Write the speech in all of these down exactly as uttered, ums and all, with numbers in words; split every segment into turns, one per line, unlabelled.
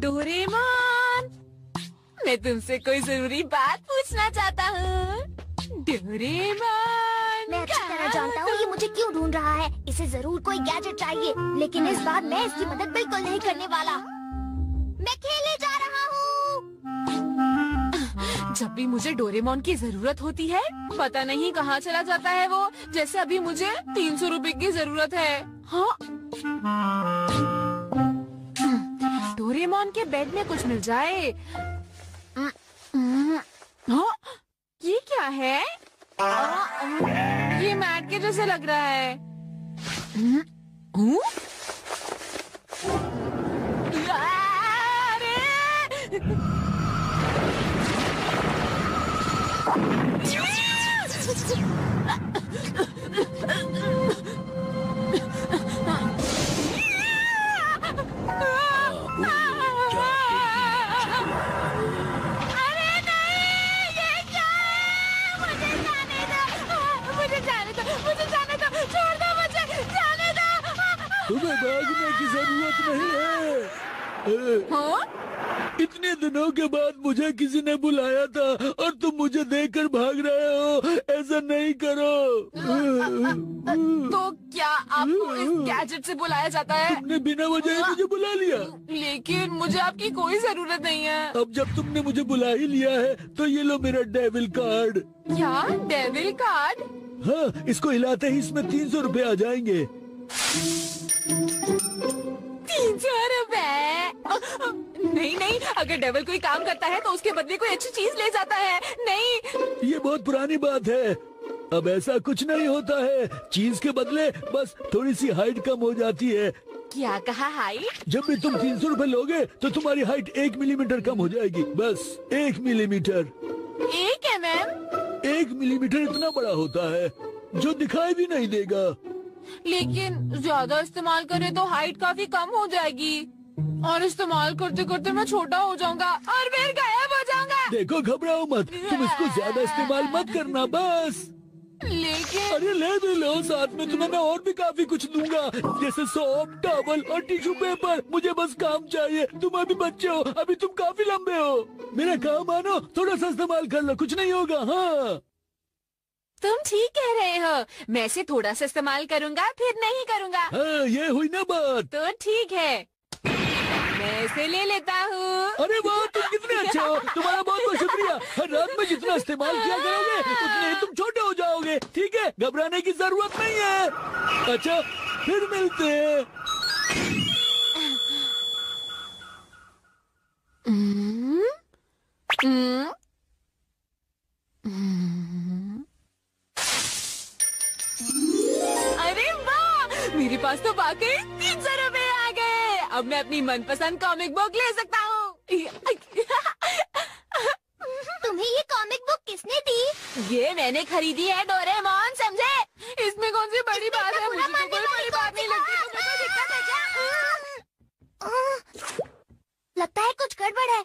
Doraemon, मैं तुमसे कोई जरूरी बात पूछना चाहता हूँ। डोरेमोन,
मैं अच्छी तरह जानता हूँ ये मुझे क्यों ढूंढ रहा है। इसे जरूर कोई गैजेट चाहिए, लेकिन इस बार मैं इसकी मदद बिल्कुल नहीं करने वाला। मैं खेलने जा रहा हूँ।
जब भी मुझे डोरेमोन की जरूरत होती है, पता नहीं कहाँ चला जाता है वो। जैसे अभी मुझे तीन सौ रूपए की जरूरत है। हाँ, डोरेमोन के बेड में कुछ मिल जाए। हाँ, ये क्या है? ये मैट के जैसे लग रहा है।
तुम्हें भागने की जरूरत नहीं है।
हाँ?
इतने दिनों के बाद मुझे किसी ने बुलाया था और तुम मुझे देखकर भाग रहे हो। ऐसा नहीं करो।
तो क्या आपको इस गैजेट से बुलाया जाता है?
तुमने बिना वजह ही मुझे बुला लिया।
लेकिन मुझे आपकी कोई जरूरत नहीं है।
अब जब तुमने मुझे बुला ही लिया है तो ये लो मेरा डेविल कार्ड।
क्या डेविल कार्ड?
हाँ, इसको हिलाते ही इसमें तीन सौ रूपए आ जाएंगे।
तीन सौ रुपए? नहीं नहीं, अगर डेविल कोई काम करता है तो उसके बदले कोई अच्छी चीज ले जाता है। नहीं,
ये बहुत पुरानी बात है। अब ऐसा कुछ नहीं होता है। चीज के बदले बस थोड़ी सी हाइट कम हो जाती है।
क्या कहा? हाइट?
जब भी तुम तीन सौ रूपए लोगे तो तुम्हारी हाइट एक मिलीमीटर कम हो जाएगी। बस एक मिलीमीटर।
एक एम एम?
एक मिलीमीटर इतना बड़ा होता है जो दिखाई भी नहीं देगा।
लेकिन ज्यादा इस्तेमाल करें तो हाइट काफी कम हो जाएगी और इस्तेमाल करते करते मैं छोटा हो जाऊंगा और फिर गायब हो जाऊंगा।
देखो, घबराओ मत, तुम इसको ज्यादा इस्तेमाल मत करना बस।
लेकिन
अरे ले भी लो, साथ में तुम्हें मैं और भी काफी कुछ दूंगा, जैसे सोप, टॉवल और टिश्यू पेपर। मुझे बस काम चाहिए। तुम अभी बच्चे हो, अभी तुम काफी लंबे हो। मेरा काम मानो, थोड़ा सा इस्तेमाल कर लो, कुछ नहीं होगा। हाँ,
तुम ठीक कह रहे हो। मैं इसे थोड़ा सा इस्तेमाल करूंगा, फिर नहीं करूंगा।
हाँ, ये हुई ना बात।
तो ठीक है, मैं इसे ले लेता हूँ।
अरे वाह, तुम कितने अच्छे हो। तुम्हारा बहुत बहुत शुक्रिया। हर रात में जितना इस्तेमाल किया करोगे उतने ही तुम छोटे हो जाओगे। ठीक है, घबराने की जरूरत नहीं है। अच्छा, फिर मिलते हैं।
हम्म, हम्म, हम्म। अरे वाह, मेरे पास तो वाकई तीन सौ रुपए आ गए। अब मैं अपनी मनपसंद कॉमिक बुक ले सकता हूँ।
तुम्हें ये कॉमिक बुक किसने दी?
ये मैंने खरीदी है डोरेमोन, समझे? इसमें कौन सी बड़ी बात है? मुझे तो कोई बड़ी बात नहीं लगती। तुम्हें कोई दिक्कत है क्या?
लगता है कुछ गड़बड़ है।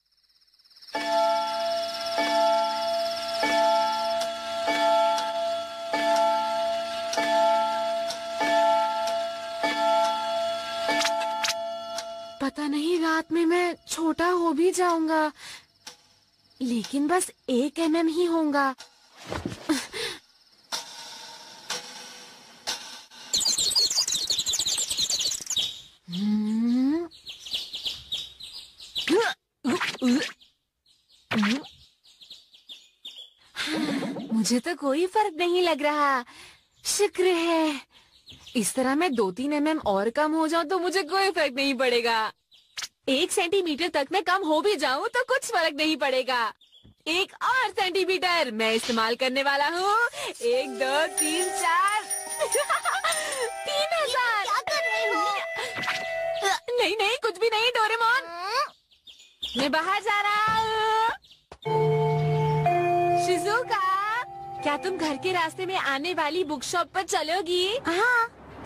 पता नहीं रात में मैं छोटा हो भी जाऊंगा, लेकिन बस एक एम एम ही होगा। मुझे तो कोई फर्क नहीं लग रहा, शुक्र है। इस तरह मैं दो तीन एम एम और कम हो जाऊं तो मुझे कोई फर्क नहीं पड़ेगा। एक सेंटीमीटर तक मैं कम हो भी जाऊं तो कुछ फर्क नहीं पड़ेगा। एक और सेंटीमीटर मैं इस्तेमाल करने वाला हूँ। एक, दो, तीन, चार, तीन हजार।
क्या कर रहे हो?
नहीं नहीं, कुछ भी नहीं डोरेमोन, मैं बाहर जा रहा हूँ। शिजुका, क्या तुम घर के रास्ते में आने वाली बुक शॉप पर चलोगी?
हाँ,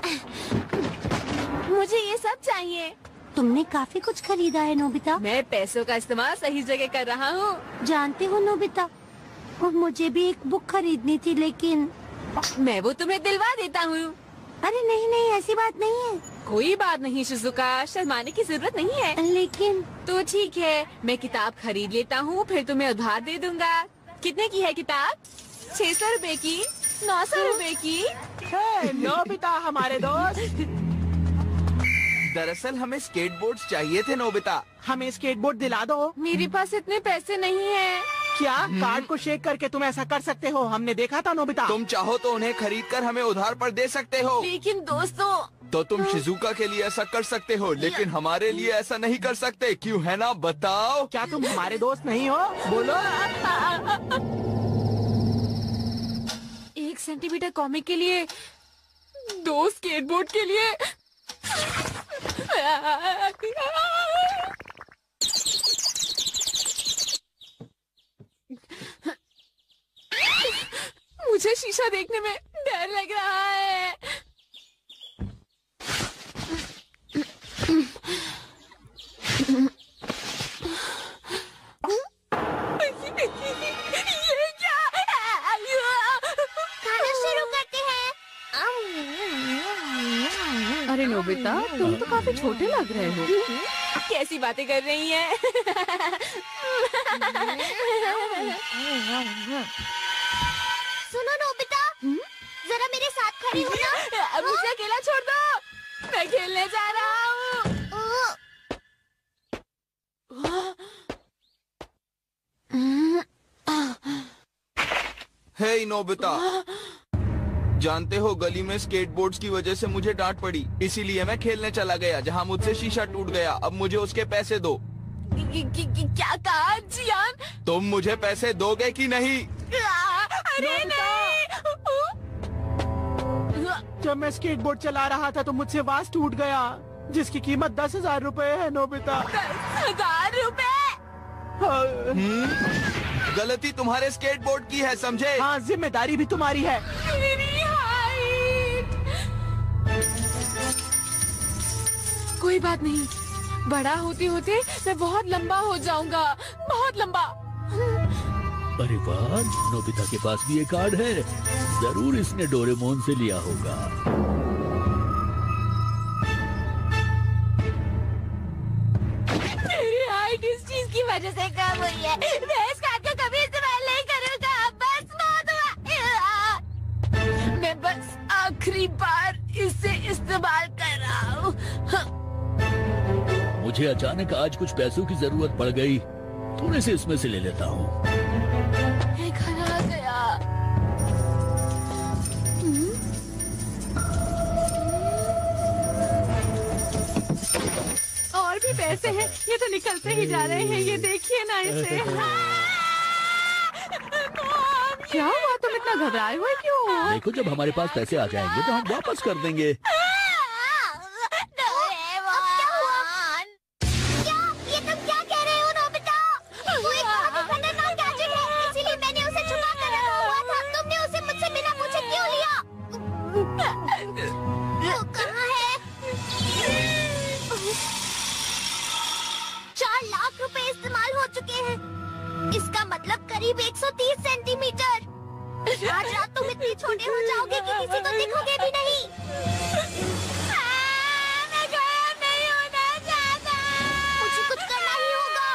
मुझे ये सब चाहिए।
तुमने काफी कुछ खरीदा है नोबिता।
मैं पैसों का इस्तेमाल सही जगह कर रहा हूँ।
जानते हो नोबिता, और मुझे भी एक बुक खरीदनी थी, लेकिन
मैं वो तुम्हें दिलवा देता हूँ।
अरे नहीं नहीं, ऐसी बात नहीं है।
कोई बात नहीं शिजुका, शर्माने की जरूरत नहीं है।
लेकिन
तो ठीक है, मैं किताब खरीद लेता हूँ, फिर तुम्हें उधार दे दूंगा। कितने की है किताब? छह सौ रूपए की? नौ सौ रूपए की?
हे, नोबिता हमारे दोस्त।
दरअसल हमें स्केटबोर्ड्स चाहिए थे नोबिता।
हमें स्केटबोर्ड दिला दो।
मेरे पास इतने पैसे नहीं है।
क्या कार्ड को शेक करके तुम ऐसा कर सकते हो? हमने देखा था नोबिता।
तुम चाहो तो उन्हें खरीद कर हमें उधार पर दे सकते हो।
लेकिन दोस्तों,
तो तुम शिजुका के लिए ऐसा कर सकते हो, लेकिन हमारे लिए ऐसा नहीं कर सकते, क्यों है ना? बताओ।
क्या तुम हमारे दोस्त नहीं हो? बोलो।
एक सेंटीमीटर कॉमिक के लिए, दो स्केटबोर्ड के लिए। मुझे शीशा देखने में डर लग रहा है। ये क्या?
खाना शुरू करते हैं।
अरे नोबिता, तुम तो काफी छोटे लग रहे हो। कैसी बातें कर रही हैं?
सुनो नोबिता, जरा मेरे साथ खड़ी हो ना।
मुझे अकेला छोड़ दो, मैं खेलने जा रहा हूँ।
हे नोबिता, जानते हो गली में स्केटबोर्ड्स की वजह से मुझे डांट पड़ी, इसीलिए मैं खेलने चला गया जहाँ मुझसे शीशा टूट गया। अब मुझे उसके पैसे दो।
क्या कहा जियान?
तुम मुझे पैसे दोगे कि नहीं?
अरे नहीं।
जब मैं स्केटबोर्ड चला रहा था तो मुझसे वास टूट गया, जिसकी कीमत दस हजार रूपए है नोबिता।
दस हजार रूपए?
हम्म? गलती तुम्हारे स्केटबोर्ड की है, समझे?
हाँ, जिम्मेदारी भी तुम्हारी है।
मेरी हाइट। कोई बात नहीं, बड़ा होते होते मैं बहुत लंबा हो जाऊंगा, बहुत लंबा।
अरे वाह, नोबिता के पास भी ये कार्ड है। जरूर इसने डोरेमोन से लिया होगा।
मेरी हाइट इस चीज की वजह से कम हुई है। मैं इस कार्ड का कभी इस्तेमाल नहीं करूंगा। बस बहुत हुआ। मैं बस आखिरी बार इसे इस्तेमाल कर रहा हूँ।
मुझे अचानक आज कुछ पैसों की जरूरत पड़ गई, थोड़े से इसमें से ले लेता हूँ।
मैं घर आ गया। और भी पैसे हैं, ये तो निकलते ही जा रहे हैं। ये देखिए ना इसे। क्या हुआ, तुम इतना घबराए हुए क्यों?
देखो, जब हमारे पास पैसे आ जाएंगे तो हम वापस कर देंगे।
इसका मतलब करीब एक सौ तीस सेंटीमीटर। आज रात तुम इतने छोटे हो जाओगे कि किसी को दिखोगे भी नहीं। आ, मैं गायब नहीं होना चाहता। मुझे कुछ करना ही होगा।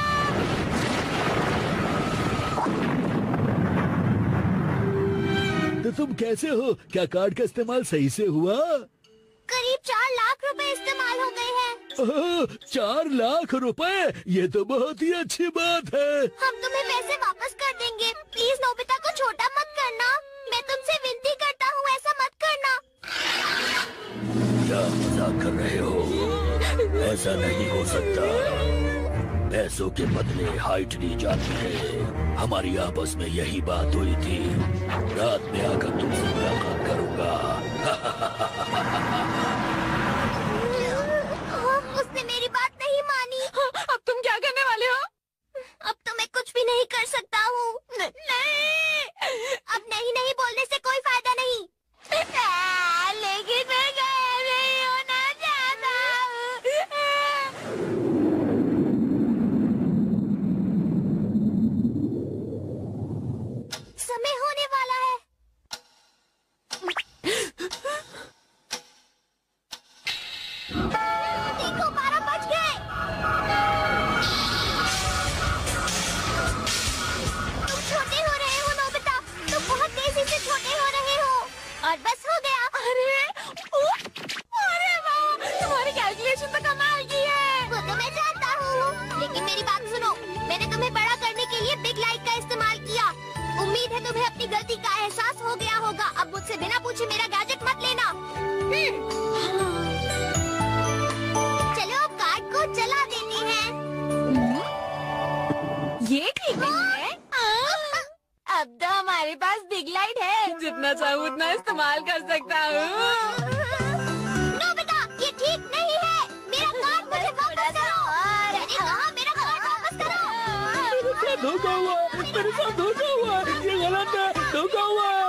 तो तुम कैसे हो? क्या कार्ड का इस्तेमाल सही से हुआ?
करीब चार लाख रुपए इस्तेमाल हो गए हैं।
ओह, चार लाख रुपए, ये तो बहुत ही अच्छी बात है।
हम तुम्हें पैसे वापस कर देंगे। प्लीज नोबिता को छोटा मत करना। मैं तुमसे विनती करता हूँ, ऐसा मत करना।
क्या मजाक कर रहे हो? ऐसा नहीं हो सकता। पैसों के बदले हाइट दी जाती है। हमारी आपस में यही बात हुई थी। रात में आकर तुमसे मुलाकात करूंगा।
उसने मेरी बात नहीं मानी।
अब तुम क्या करने वाले हो?
अब तो मैं कुछ भी नहीं कर सकता हूँ। नहीं, अब नहीं नहीं बोलने से कोई फायदा नहीं। आ, लेकिन मैं गायब नहीं होना चाहता हूँ। समय होने वाला है। तुम्हें बड़ा करने के लिए बिग लाइट का इस्तेमाल किया। उम्मीद है तुम्हें अपनी गलती का एहसास हो गया होगा। अब मुझसे बिना पूछे मेरा गैजेट मत लेना। चलो अब कार्ड को चला देते हैं।
ये ठीक नहीं है। अब तो हमारे पास बिग लाइट है, जितना चाहूँ उतना इस्तेमाल कर सकता हूँ।
नोबिता, ये ठीक नहीं है। मेरा कार्ड मुझे वापस करो। मैंने कहा मेरा कार्ड वापस करो।
मेरे साथ धोखा हुआ, मेरे साथ धोखा हुआ, ये गलत है, धोखा हुआ।